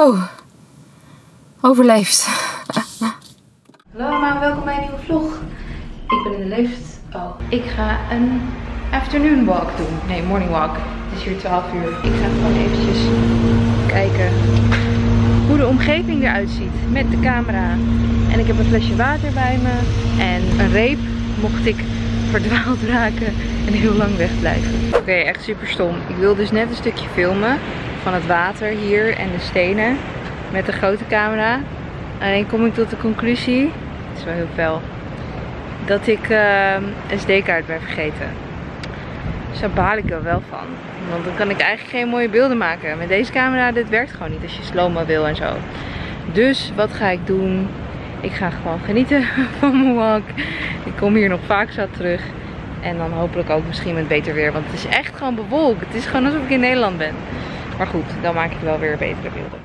Zo. Overleefd. Hallo allemaal, welkom bij een nieuwe vlog. Ik ben in de lift. Oh, ik ga een afternoon walk doen. Nee, morning walk. Het is hier 12 uur. Ik ga gewoon eventjes kijken hoe de omgeving eruit ziet met de camera. En ik heb een flesje water bij me en een reep mocht ik verdwaald raken en heel lang wegblijven. Oké, echt super stom. Ik wil dus net een stukje filmen van het water hier en de stenen met de grote camera. Alleen kom ik tot de conclusie, het is wel heel fel, dat ik een SD-kaart ben vergeten. Dus daar baal ik er wel van. Want dan kan ik eigenlijk geen mooie beelden maken. Met deze camera, dit werkt gewoon niet als je slow-mo wil en zo. Dus wat ga ik doen? Ik ga gewoon genieten van mijn walk. Ik kom hier nog vaak zat terug. En dan hopelijk ook misschien met beter weer. Want het is echt gewoon bewolkt. Het is gewoon alsof ik in Nederland ben. Maar goed, dan maak ik wel weer betere beelden.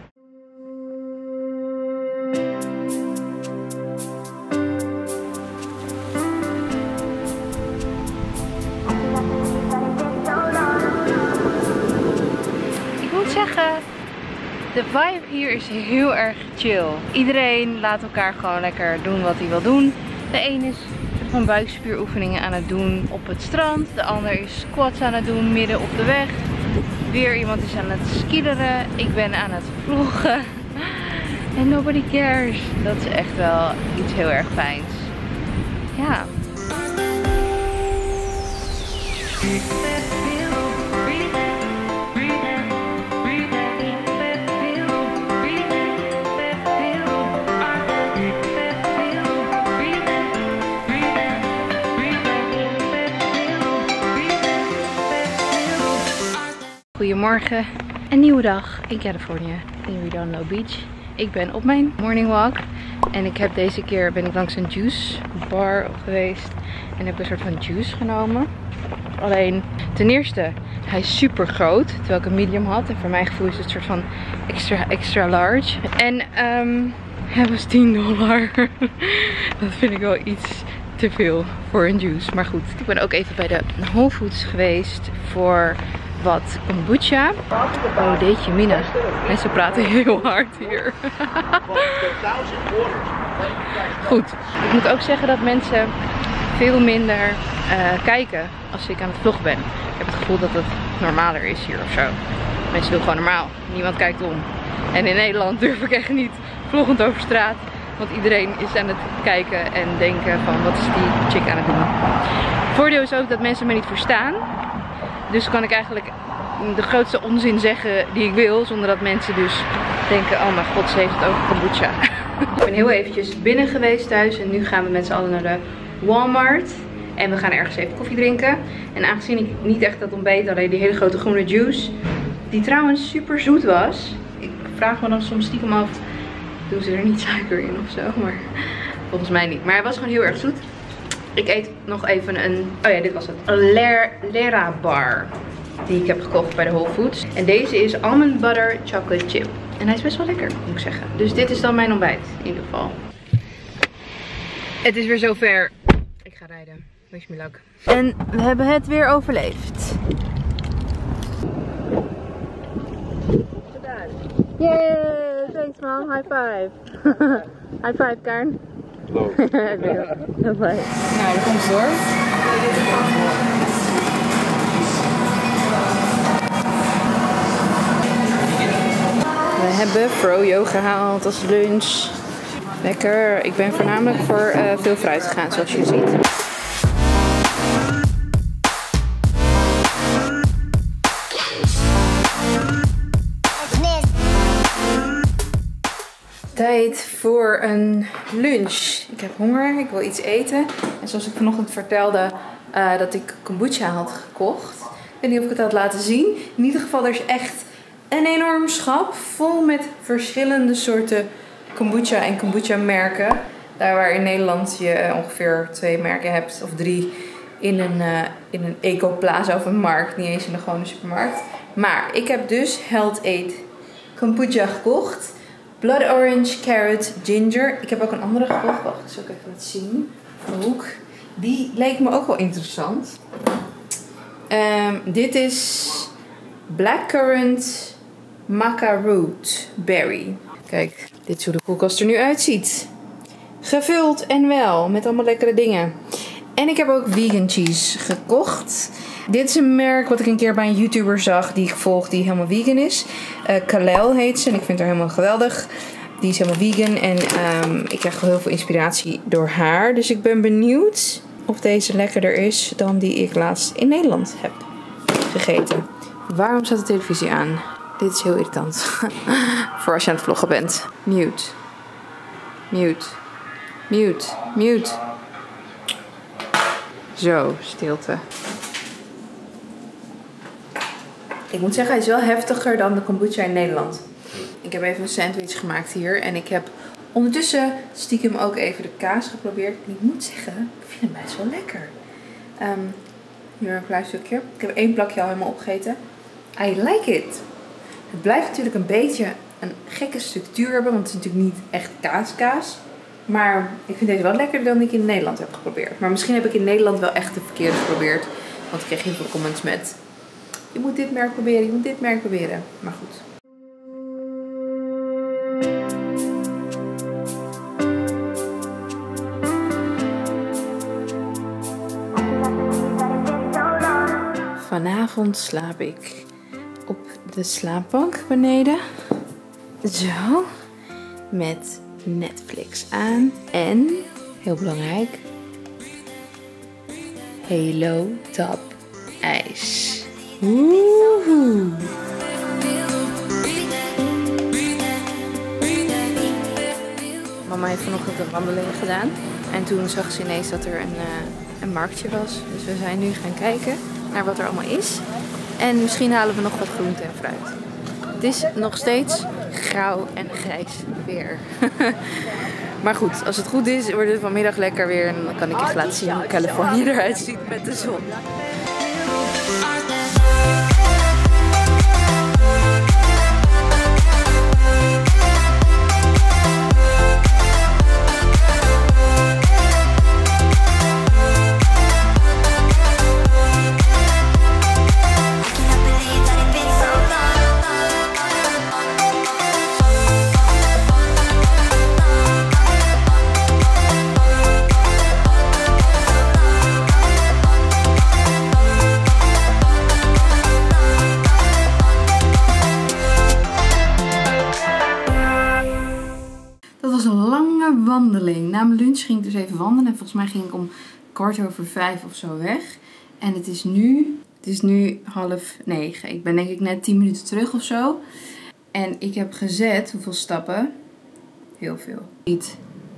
Ik moet zeggen, de vibe hier is heel erg chill. Iedereen laat elkaar gewoon lekker doen wat hij wil doen. De een is van buikspieroefeningen aan het doen op het strand. De ander is squats aan het doen midden op de weg. Weer iemand is aan het skileren. Ik ben aan het vloggen. En nobody cares. Dat is echt wel iets heel erg fijns. Ja. Goedemorgen, een nieuwe dag in Californië, in Redondo Beach. Ik ben op mijn morning walk en ik heb deze keer ben ik langs een juice bar geweest en heb een soort van juice genomen. Alleen ten eerste, hij is super groot, terwijl ik een medium had en voor mijn gevoel is het een soort van extra large. En hij was $10. Dat vind ik wel iets te veel voor een juice, maar goed. Ik ben ook even bij de Whole Foods geweest voor wat kombucha. Oh, deetje mina. Mensen praten heel hard hier. Goed. Ik moet ook zeggen dat mensen veel minder kijken als ik aan het vloggen ben. Ik heb het gevoel dat het normaler is hier of zo. Mensen doen gewoon normaal. Niemand kijkt om. En in Nederland durf ik echt niet vloggend over straat. Want iedereen is aan het kijken en denken van wat is die chick aan het doen. Het voordeel is ook dat mensen me niet verstaan. Dus kan ik eigenlijk de grootste onzin zeggen die ik wil. Zonder dat mensen dus denken, oh mijn god, ze heeft het over kombucha. Ik ben heel eventjes binnen geweest thuis. En nu gaan we met z'n allen naar de Walmart. En we gaan ergens even koffie drinken. En aangezien ik niet echt dat ontbeet, alleen die hele grote groene juice. Die trouwens super zoet was. Ik vraag me dan soms stiekem af, doen ze er niet suiker in of zo? Maar volgens mij niet. Maar hij was gewoon heel erg zoet. Ik eet nog even een, oh ja, dit was het. Een Lera bar. Die ik heb gekocht bij de Whole Foods. En deze is almond butter chocolate chip. En hij is best wel lekker, moet ik zeggen. Dus dit is dan mijn ontbijt, in ieder geval. Het is weer zover. Ik ga rijden. Wish me luck. En we hebben het weer overleefd. Yay! Thanks mom. High five. High five, Karen. Hallo. Nou, daar komt het door. We hebben froyo gehaald als lunch. Lekker. Ik ben voornamelijk voor veel fruit gegaan, zoals je ziet. Tijd voor een lunch. Ik heb honger, ik wil iets eten. En zoals ik vanochtend vertelde dat ik kombucha had gekocht. Ik weet niet of ik het had laten zien. In ieder geval, er is echt een enorm schap vol met verschillende soorten kombucha en kombucha merken. Daar waar in Nederland je ongeveer 2 merken hebt of 3 in een ecoplaza of een markt. Niet eens in de gewone supermarkt. Maar ik heb dus Health Aid kombucha gekocht. Blood orange, carrot, ginger. Ik heb ook een andere gekocht. Wacht, ik zal ik even laten zien. Van de hoek. Die leek me ook wel interessant. Dit is blackcurrant Maca Root Berry. Kijk, dit is hoe de koelkast er nu uitziet. Gevuld en wel, met allemaal lekkere dingen. En ik heb ook vegan cheese gekocht. Dit is een merk wat ik een keer bij een YouTuber zag die ik volg die helemaal vegan is. Kalel heet ze en ik vind haar helemaal geweldig. Die is helemaal vegan en ik krijg wel heel veel inspiratie door haar. Dus ik ben benieuwd of deze lekkerder is dan die ik laatst in Nederland heb gegeten. Waarom staat de televisie aan? Dit is heel irritant. Voor als je aan het vloggen bent. Mute. Mute. Mute. Mute. Zo, stilte. Ik moet zeggen, hij is wel heftiger dan de kombucha in Nederland. Ik heb even een sandwich gemaakt hier. En ik heb ondertussen stiekem ook even de kaas geprobeerd. En ik moet zeggen, ik vind hem best wel lekker. Hier een klein stukje. Ik heb 1 plakje al helemaal opgegeten. I like it. Het blijft natuurlijk een beetje een gekke structuur hebben. Want het is natuurlijk niet echt kaas. Maar ik vind deze wel lekkerder dan ik in Nederland heb geprobeerd. Maar misschien heb ik in Nederland wel echt de verkeerde geprobeerd. Want ik kreeg heel veel comments met... Je moet dit merk proberen, je moet dit merk proberen. Maar goed. Vanavond slaap ik op de slaapbank beneden. Zo. Met Netflix aan. En, heel belangrijk, Halo Top ijs. Woehoe. Mama heeft vanochtend een wandeling gedaan. En toen zag ze ineens dat er een marktje was. Dus we zijn nu gaan kijken naar wat er allemaal is. En misschien halen we nog wat groente en fruit. Het is nog steeds grauw en grijs weer. Maar goed, als het goed is, wordt het vanmiddag lekker weer. En dan kan ik je laten zien hoe Californië eruit ziet met de zon. Wandeling. Na mijn lunch ging ik dus even wandelen. En volgens mij ging ik om 5:15 of zo weg. En het is nu 8:30. Ik ben denk ik net 10 minuten terug of zo. En ik heb gezet, hoeveel stappen? Heel veel. Niet.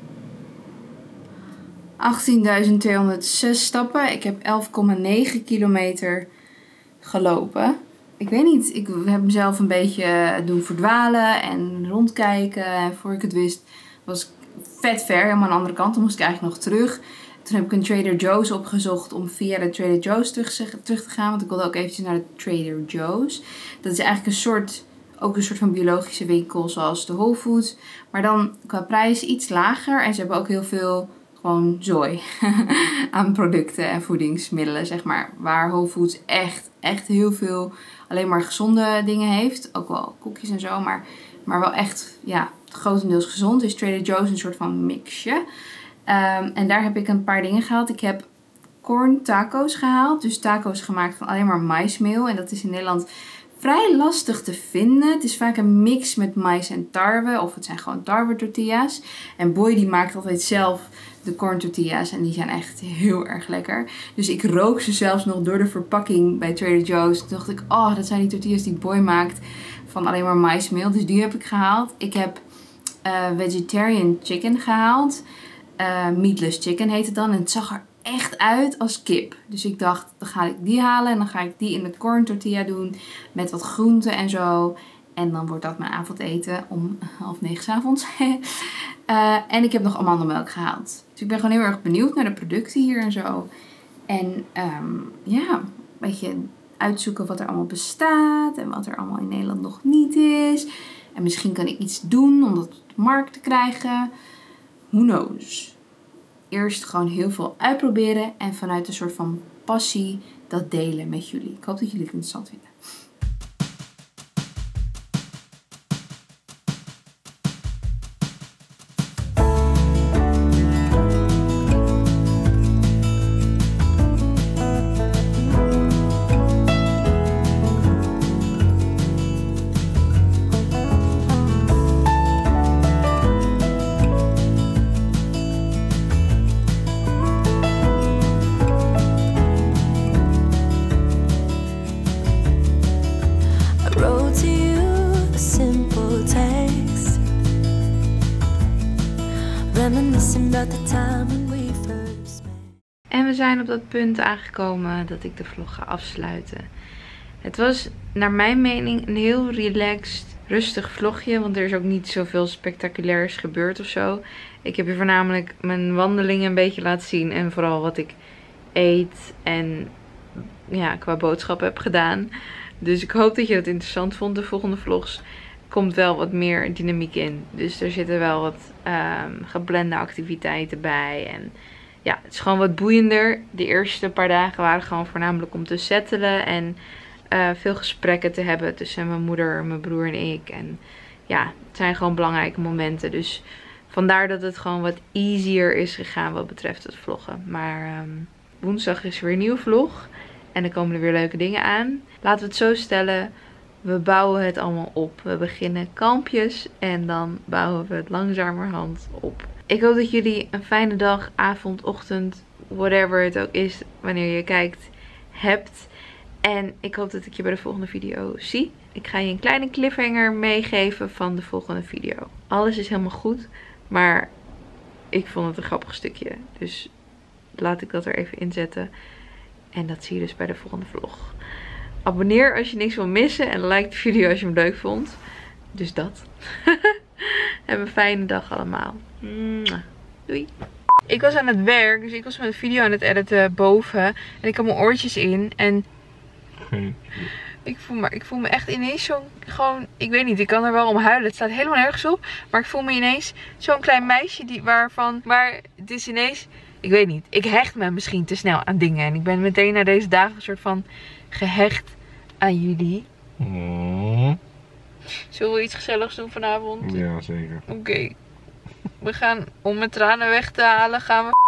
18.206 stappen. Ik heb 11,9 kilometer gelopen. Ik weet niet, ik heb mezelf een beetje doen verdwalen en rondkijken. En voor ik het wist was ik vet ver, helemaal aan de andere kant. Dan moest ik eigenlijk nog terug. Toen heb ik een Trader Joe's opgezocht om via de Trader Joe's terug te gaan. Want ik wilde ook eventjes naar de Trader Joe's. Dat is eigenlijk ook een soort van biologische winkel zoals de Whole Foods. Maar dan qua prijs iets lager. En ze hebben ook heel veel gewoon zooi aan producten en voedingsmiddelen, zeg maar. Waar Whole Foods echt heel veel alleen maar gezonde dingen heeft. Ook wel koekjes en zo, maar wel echt, ja, grotendeels gezond. Is Trader Joe's een soort van mixje. En daar heb ik een paar dingen gehaald. Ik heb corn taco's gehaald. Dus taco's gemaakt van alleen maar maismeel. En dat is in Nederland vrij lastig te vinden. Het is vaak een mix met mais en tarwe. Of het zijn gewoon tarwe tortilla's. En Boy die maakt altijd zelf de corn tortilla's. En die zijn echt heel erg lekker. Dus ik rook ze zelfs nog door de verpakking bij Trader Joe's. Toen dacht ik, oh, dat zijn die tortillas die Boy maakt van alleen maar maismeel. Dus die heb ik gehaald. Ik heb vegetarian chicken gehaald. Meatless chicken heet het dan. En het zag er echt uit als kip. Dus ik dacht, dan ga ik die halen. En dan ga ik die in de corn tortilla doen. Met wat groenten en zo. En dan wordt dat mijn avondeten om 8:30 's avonds. En ik heb nog amandelmelk gehaald. Dus ik ben gewoon heel erg benieuwd naar de producten hier en zo. En ja, een beetje uitzoeken wat er allemaal bestaat. En wat er allemaal in Nederland nog niet is. En misschien kan ik iets doen om dat op de markt te krijgen. Who knows? Eerst gewoon heel veel uitproberen. En vanuit een soort van passie dat delen met jullie. Ik hoop dat jullie het interessant vinden. Reminiscing about the time when we first met. En we zijn op dat punt aangekomen dat ik de vlog ga afsluiten. Het was naar mijn mening een heel relaxed, rustig vlogje. Want er is ook niet zoveel spectaculairs gebeurd of zo. Ik heb je voornamelijk mijn wandelingen een beetje laten zien. En vooral wat ik eet en ja, qua boodschap heb gedaan. Dus ik hoop dat je dat interessant vond. De volgende vlogs komt wel wat meer dynamiek in. Dus er zitten wel wat geblende activiteiten bij. En ja, het is gewoon wat boeiender. De eerste paar dagen waren gewoon voornamelijk om te settelen. En veel gesprekken te hebben tussen mijn moeder, mijn broer en ik. En ja, het zijn gewoon belangrijke momenten. Dus vandaar dat het gewoon wat easier is gegaan wat betreft het vloggen. Maar woensdag is er weer een nieuwe vlog. En er komen er weer leuke dingen aan. Laten we het zo stellen. We bouwen het allemaal op. We beginnen kalmpjes. En dan bouwen we het langzamerhand op. Ik hoop dat jullie een fijne dag, avond, ochtend, whatever het ook is, wanneer je kijkt, hebt. En ik hoop dat ik je bij de volgende video zie. Ik ga je een kleine cliffhanger meegeven van de volgende video. Alles is helemaal goed. Maar ik vond het een grappig stukje. Dus laat ik dat er even inzetten. En dat zie je dus bij de volgende vlog. Abonneer als je niks wil missen. En like de video als je hem leuk vond. Dus dat. Heb een fijne dag allemaal. Doei. Ik was aan het werk. Dus ik was met een video aan het editen boven. En ik had mijn oortjes in. En ik voel me echt ineens zo'n gewoon... Ik weet niet, ik kan er wel om huilen. Het staat helemaal nergens op. Maar ik voel me ineens zo'n klein meisje Maar het is ineens... Ik weet niet. Ik hecht me misschien te snel aan dingen. En ik ben meteen na deze dagen een soort van gehecht aan jullie. Zullen we iets gezelligs doen vanavond? Ja, zeker. Oké. We gaan, om mijn tranen weg te halen, gaan we...